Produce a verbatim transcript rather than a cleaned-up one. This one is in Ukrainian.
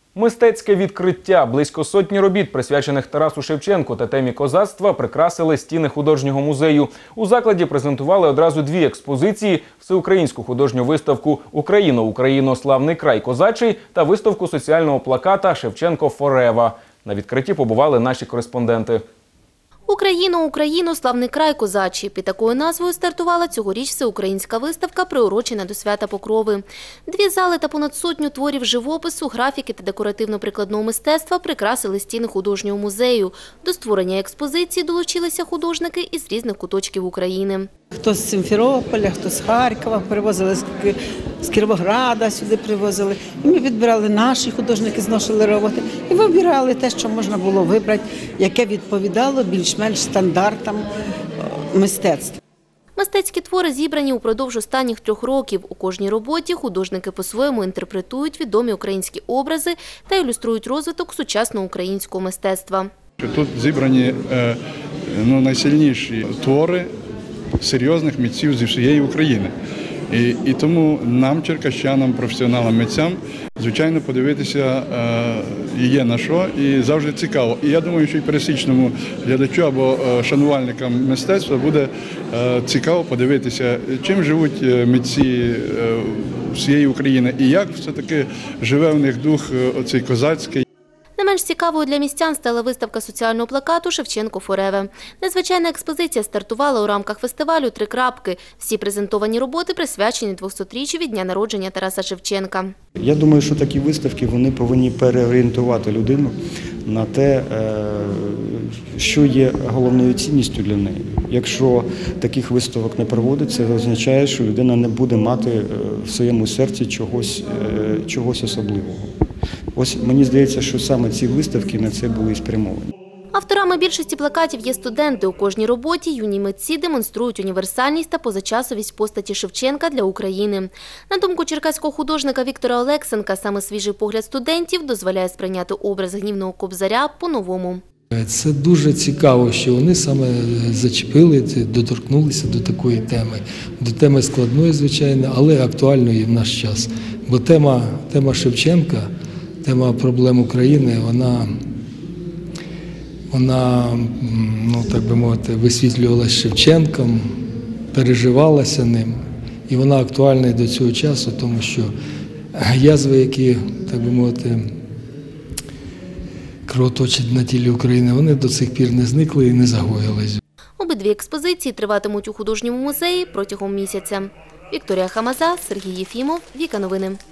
Мистецьке відкриття. Близько сотні робіт, присвячених Тарасу Шевченку та темі козацтва, прикрасили стіни художнього музею. У закладі презентували одразу дві експозиції – всеукраїнську художню виставку «Україно, Україно, славний край козачий» та виставку соціального плаката «Шевченко Форева». На відкритті побували наші кореспонденти. «Україно, Україно, славний край козачий». Під такою назвою стартувала цьогоріч всеукраїнська виставка, приурочена до свята Покрови. Дві зали та понад сотню творів живопису, графіки та декоративно-прикладного мистецтва прикрасили стіни художнього музею. До створення експозиції долучилися художники із різних куточків України. Хто з Сімферополя, хто з Харкова, привозили з Кіровограда, сюди привозили. І ми відбирали, наші художники зношили роботи і вибирали те, що можна було вибрати, яке відповідало більш-менш стандартам мистецтва. Мистецькі твори зібрані упродовж останніх трьох років. У кожній роботі художники по-своєму інтерпретують відомі українські образи та ілюструють розвиток сучасного українського мистецтва. Тут зібрані ну, найсильніші твори серйозних митців зі всієї України. І, і тому нам, черкащанам, професіоналам, митцям, звичайно, подивитися е, є на що і завжди цікаво. І я думаю, що і пересічному глядачу або е, шанувальникам мистецтва буде е, цікаво подивитися, чим живуть митці е, всієї України і як все-таки живе в них дух е, оцей козацький. Не менш цікавою для містян стала виставка соціального плакату «Шевченко Форева». Незвичайна експозиція стартувала у рамках фестивалю «Три крапки». Всі презентовані роботи присвячені двохсотріччю від дня народження Тараса Шевченка. Я думаю, що такі виставки вони повинні переорієнтувати людину на те, що є головною цінністю для неї. Якщо таких виставок не проводиться, це означає, що людина не буде мати в своєму серці чогось, чогось особливого. Ось мені здається, що саме ці виставки на це були і спрямовані. Авторами більшості плакатів є студенти. У кожній роботі юні митці демонструють універсальність та позачасовість постаті Шевченка для України. На думку черкаського художника Віктора Олексенка, саме свіжий погляд студентів дозволяє сприйняти образ гнівного кобзаря по-новому. Це дуже цікаво, що вони саме зачепили, доторкнулися до такої теми. До теми складної, звичайно, але актуальної в наш час. Бо тема, тема Шевченка, тема проблем України, вона, вона ну, так би мовити, висвітлювалася Шевченком, переживалася ним. І вона актуальна і до цього часу, тому що язви, які, так би мовити, кровоточать на тілі України, вони до цих пір не зникли і не загоїлись. Обидві експозиції триватимуть у художньому музеї протягом місяця. Вікторія Хамаза, Сергій Єфімов, Віка Новини.